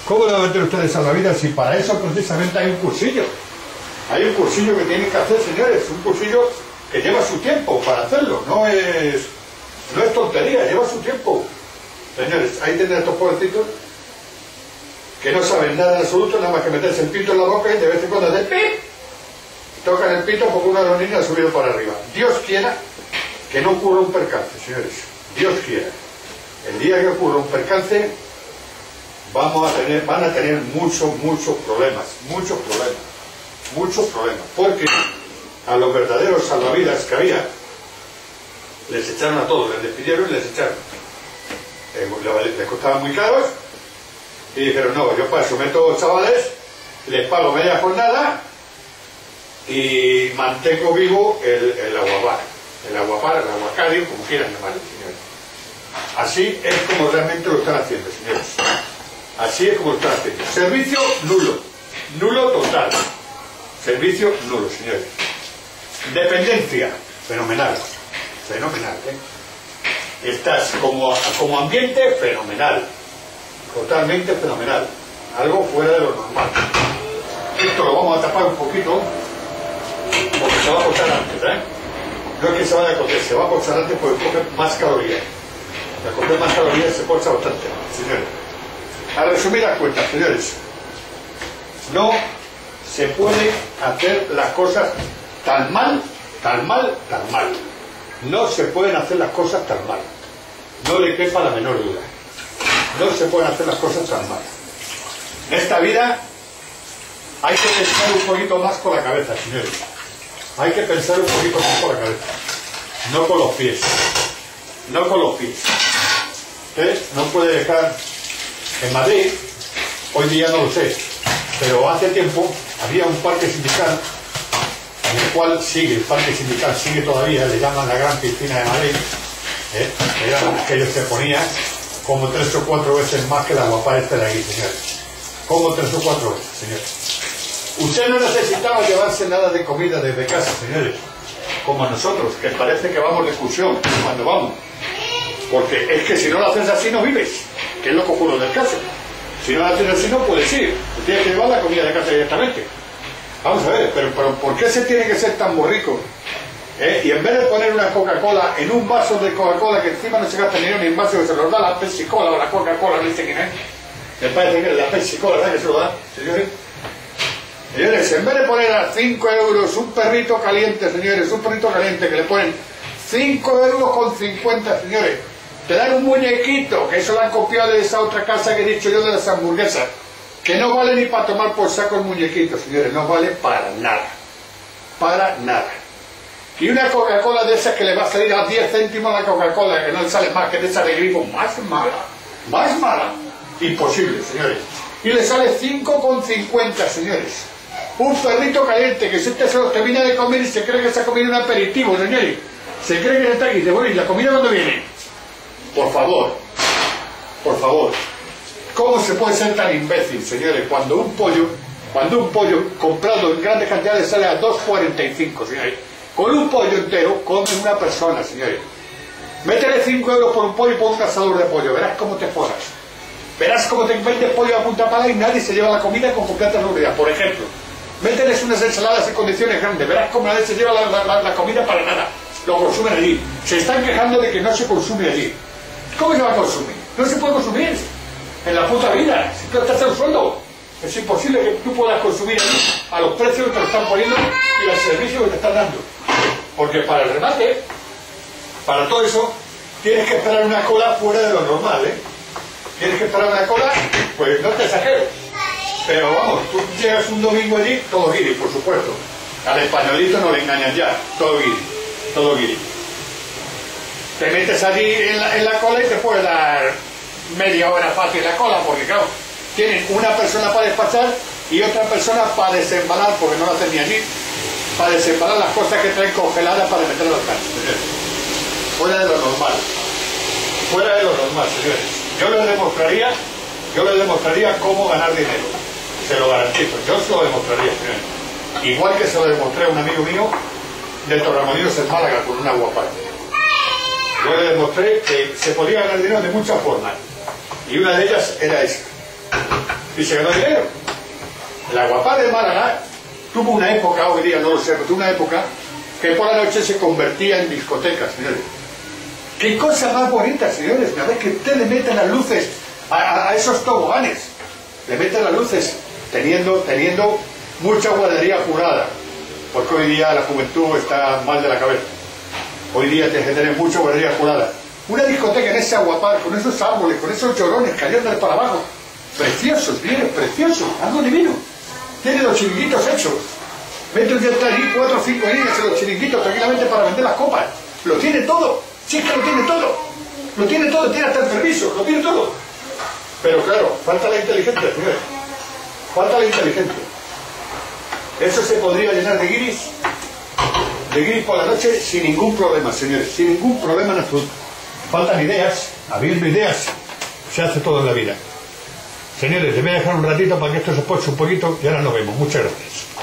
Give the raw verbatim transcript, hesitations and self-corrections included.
¿Cómo le van a meter ustedes a la vida si para eso precisamente hay un cursillo? Hay un cursillo que tienen que hacer, señores, un cursillo que lleva su tiempo para hacerlo, no es, no es tontería, lleva su tiempo. Señores, ahí tienen estos pobrecitos que no saben nada en absoluto, nada más que meterse el pito en la boca y de vez en cuando de pip, tocan el pito porque uno de los niños ha subido para arriba. Dios quiera que no ocurra un percance, señores. Dios quiera. El día que ocurra un percance, vamos a tener, van a tener muchos, muchos problemas, muchos problemas, muchos problemas, porque a los verdaderos salvavidas que había, les echaron a todos, les despidieron y les echaron. Eh, les costaban muy caros, y dijeron, no, yo para eso meto chavales, les pago media jornada, y mantengo vivo el, el aguapar, el aguapar, el aguacario, como quieran llamarlo, señores. Así es como realmente lo están haciendo, señores. Así es como lo están haciendo. Servicio nulo, nulo total. Servicio nulo, señores. Dependencia, fenomenal, fenomenal, ¿eh? Estás como, como ambiente, fenomenal, totalmente fenomenal, algo fuera de lo normal. Esto lo vamos a tapar un poquito, porque se va a cocer antes, ¿eh? No es que se vaya a cocer, se va a cocer antes porque coge más calorías. Al coger más calorías se pocha bastante, señores. A resumir las cuentas, señores, no se puede hacer las cosas tan mal, tan mal, tan mal. No se pueden hacer las cosas tan mal. No le quepa la menor duda. No se pueden hacer las cosas tan mal. En esta vida hay que pensar un poquito más con la cabeza, señores. Hay que pensar un poquito más con la cabeza. No con los pies. No con los pies. Usted no puede dejar... En Madrid, hoy día no lo sé, pero hace tiempo había un parque sindical, en el cual sigue, el parque sindical sigue todavía, le llaman la Gran Piscina de Madrid, ¿eh? Era aquello que ponía como tres o cuatro veces más que la guapa esta de aquí, señores. Como tres o cuatro veces, señores. Usted no necesitaba llevarse nada de comida desde casa, señores, como nosotros, que parece que vamos de excursión cuando vamos. Porque es que si no lo haces así no vives, que es lo que ocurre del caso. Si no lo haces así no puedes ir, tienes que llevar la comida de casa directamente. Vamos a ver, pero, pero ¿por qué se tiene que ser tan borrico? ¿Eh? Y en vez de poner una Coca-Cola en un vaso de Coca-Cola, que encima no se gasta ni en vaso, que se los da la Pepsi-Cola o la Coca-Cola, no sé quién es. Me parece que es la Pepsi-Cola, ¿sabes que se lo da? Señores, señores, en vez de poner a cinco euros un perrito caliente, señores, un perrito caliente que le ponen cinco euros con cincuenta, señores. Te dan un muñequito, que eso lo han copiado de esa otra casa que he dicho yo de las hamburguesas, que no vale ni para tomar por saco el muñequito, señores, no vale para nada, para nada. Y una Coca-Cola de esas que le va a salir a diez céntimos la Coca-Cola, que no le sale más que de esa de grifo, más mala, más mala, imposible, señores. Y le sale cinco con cincuenta, señores. Un perrito caliente, que si usted se lo termina de comer y se cree que se ha comido un aperitivo, señores. Se cree que está aquí, dice, bueno, ¿y la comida cuándo viene? Por favor, por favor, ¿cómo se puede ser tan imbécil, señores, cuando un pollo, cuando un pollo comprado en grandes cantidades sale a dos cuarenta y cinco, señores? Con un pollo entero come una persona, señores. Métele cinco euros por un pollo y pon un asador de pollo, verás cómo te forras. Verás cómo te vendes pollo a punta pala y nadie se lleva la comida con completa seguridad. Por ejemplo, mételes unas ensaladas en condiciones grandes, verás cómo nadie se lleva la, la, la, la comida para nada. Lo consumen allí. Se están quejando de que no se consume allí. ¿Cómo se va a consumir? No se puede consumir en la puta vida. Si tú estás en el sueldo, es imposible que tú puedas consumir allí a los precios que te lo están poniendo y al servicio que te están dando. Porque para el remate, para todo eso, tienes que esperar una cola fuera de lo normal, ¿eh? Tienes que esperar una cola, pues no te exagero. Pero vamos, tú llegas un domingo allí, todo guiri, por supuesto. Al españolito no le engañan ya, todo guiri, todo guiri. Te metes allí en la, en la cola y te puede dar media hora fácil la cola, porque claro, tienen una persona para despachar y otra persona para desembalar, porque no lo hacen ni allí, para desembalar las cosas que traen congeladas para meter a los carros. Fuera de lo normal, fuera de lo normal, señores. Yo les demostraría, yo les demostraría cómo ganar dinero, se lo garantizo, yo se lo demostraría, señores. Igual que se lo demostré a un amigo mío de Torremolinos en Málaga con una guapa. Yo le demostré que se podía ganar dinero de muchas formas y una de ellas era esta. y se ganó dinero. El Aguapar de Málaga tuvo una época, hoy día no lo sé, pero tuvo una época que por la noche se convertía en discoteca, señores. ¡Qué cosa más bonita, señores! Cada vez que usted le mete las luces a, a, a esos toboganes, le mete las luces teniendo, teniendo mucha guardería jurada, porque hoy día la juventud está mal de la cabeza. Hoy día tienes que tener mucha guardería jurada. Una discoteca en ese Aguapar, con esos árboles, con esos llorones cayendo para abajo, preciosos, bien, preciosos, algo divino. Tiene los chiringuitos hechos. Mete un día allí cuatro o cinco niñas en los chiringuitos tranquilamente para vender las copas. Lo tiene todo. Sí, es que lo tiene todo. Lo tiene todo, tiene hasta el permiso, lo tiene todo. Pero claro, falta la inteligencia, señores. Falta la inteligencia. Eso se podría llenar de guiris, de guiris por la noche sin ningún problema, señores. Sin ningún problema en absoluto. Faltan ideas, habiendo ideas, se hace todo en la vida. Señores, les voy a dejar un ratito para que esto se poche un poquito y ahora nos vemos. Muchas gracias.